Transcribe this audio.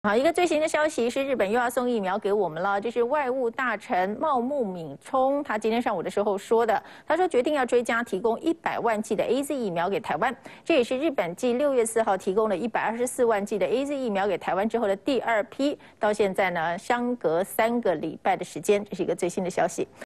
好，一个最新的消息是，日本又要送疫苗给我们了。这是外务大臣茂木敏充，他今天上午的时候说的。他说决定要追加提供100万剂的 AZ 疫苗给台湾，这也是日本继6月4号提供了124万剂的 AZ 疫苗给台湾之后的第2批。到现在呢，相隔3个礼拜的时间，这是一个最新的消息。